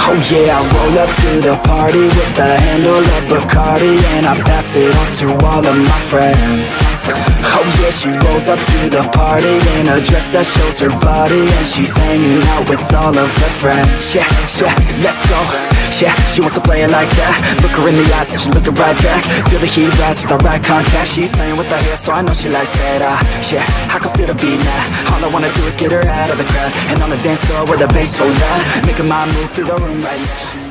Oh yeah, I roll up to the party with a handle of Bacardi, and I pass it off to all of my friends. Oh yeah, she rolls up to the party in a dress that shows her body, and she's hanging out with all of her friends. Yeah, yeah, let's go. Yeah, she wants to play it like that. Look her in the eyes and she's looking right back. Feel the heat rise with the right contact. She's playing with her hair, so I know she likes that. Yeah, I can feel the beat now. All I wanna do is get her out of the crowd, and on the dance floor where the bass so loud, making my move through the room right now.